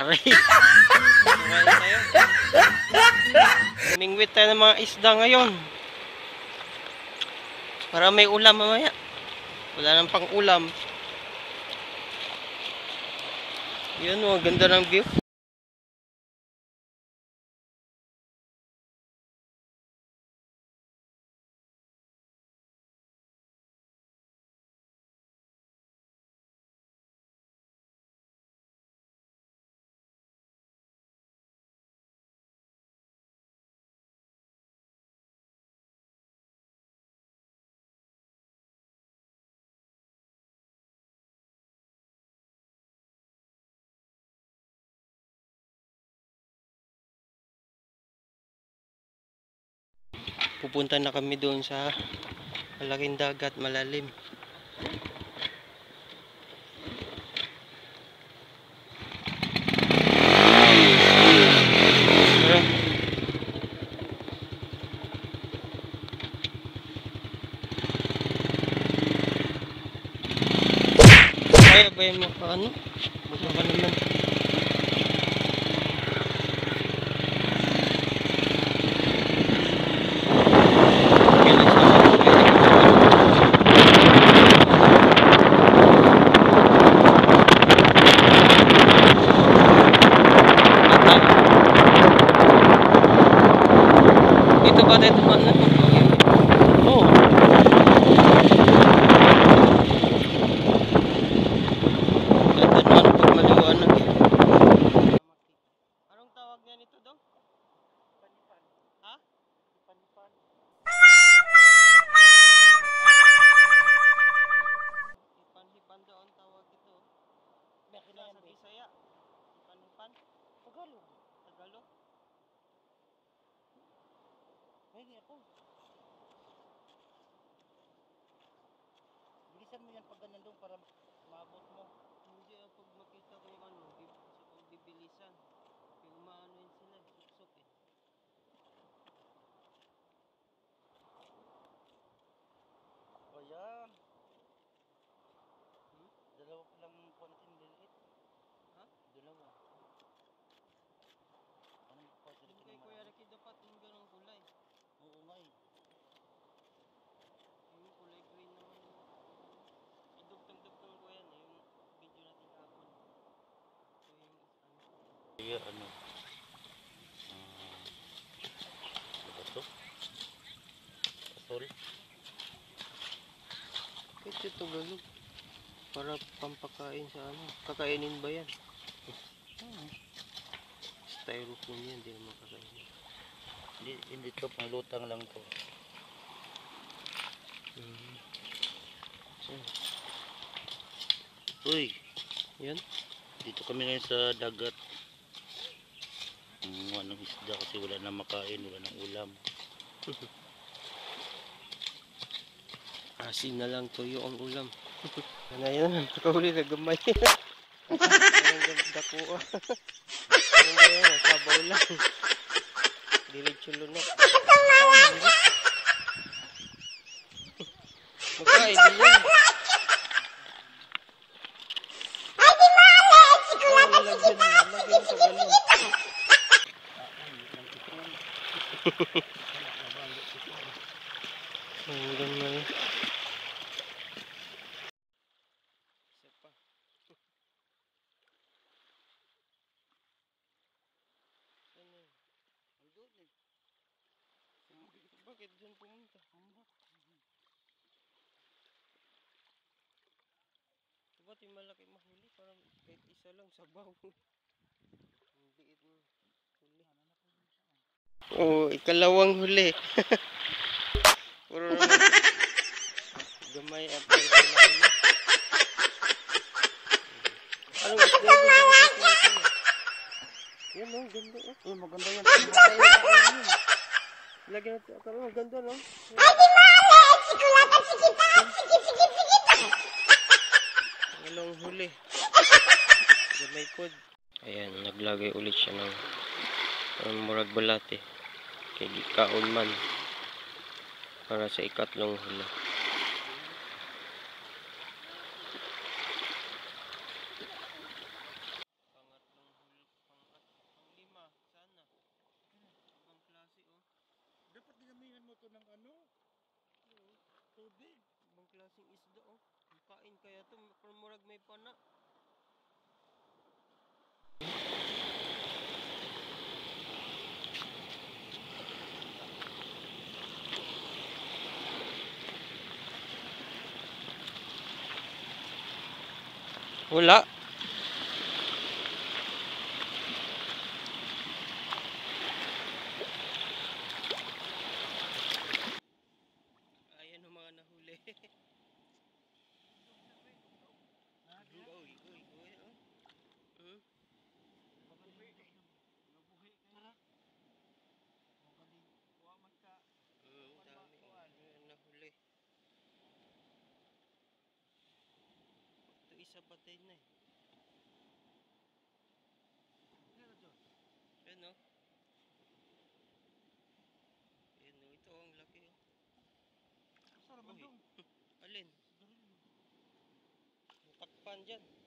Aray. Kumain tayo. Mingwit tayo ng mga isda ngayon. Para may ulam mamaya. Wala nang pang ulam. Yun o, ganda ng view. Pupunta na kami doon sa malaking dagat, malalim. Kaya ba yung mga ano? Baka ka naman. Dito ba tayo tumaan na? Oo. Ganda naman pag maliwanag eh. Anong tawag niya nito daw? Panipan. Ha? Panipan. Hipan-hipan daw ang tawag ito. Sa Bisaya. Hipan-hipan. Tagalog. Tagalog? Hindi ako. Bilisan mo yan pag ganyan doon para maabot mo. Hindi pag makita ko yung ano, sa pagbibilisan. Yung maano yun sila, suksok eh. O yan. Dalawa ko lang konting liliit. Ha? Dalawa. Anong kasi rin kay Kuya Ricky dapat yung ganong kulay? Oo nga eh. Yung kulay green naman yung idugtong-dugtong ko yan eh, yung video natin kahapon. So yung ano. Kaya ano? Ano to? Pasol? Ito Tagalog. Para pampakain sa ano. Kakainin ba yan? Styrofoam yan, hindi naman kakainin. Hindi to, panglutang lang to. So, uy, yan. Dito kami ngayon sa dagat. Kumuha ng isda kasi wala na makain, wala nang ulam. Asin na lang, tuyo ang ulam. Ano yan? Nakahuli na gamay. Parang dako ah. Ano yan? Sabaw lang. Diretso lunok. Magkain din yan. Lagyan sa galon. Hanggang na yun. Isa pa. Ano yun? Andun eh. Bakit dyan pumunta? Ba't yung malaki mahuli? Parang kahit isa lang sabaw. Ang liit mo huli. Oo, ikalawang huli. Puro naman gamay at may huli. Anong isda yung ganda natin? Yan o, ganda o. Eh, maganda yan. Lagyan natin akala mo, ganda no? Ay, di mali! Sikulatan, sikita! Sikita! Anong huli? Gamay pod. Ayan, naglagay ulit siya ng murag balate. Kay di kaon man. Para sa ikatlong huli. Ibang klaseng isda oh. Kain kaya to, pero murag may pana. Wala. Ayan ang mga nahuli. Uy, uy, uy, oh. Hmm? Dami. Ayan, nahuli. Ito isa patay na eh. Ayan oh. Ayan oh, ito ang laki oh. Uy, alin? Natakpan dyan.